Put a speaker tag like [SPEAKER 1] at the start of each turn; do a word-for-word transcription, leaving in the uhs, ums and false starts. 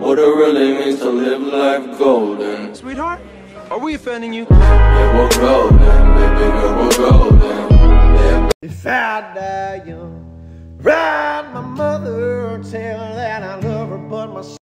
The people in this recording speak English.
[SPEAKER 1] what it really means to live life golden.
[SPEAKER 2] Sweetheart, are we offending you?
[SPEAKER 1] Yeah, we're golden, baby girl, we're golden. Yeah.
[SPEAKER 3] If I die young, write my mother, tell her that I love her, but my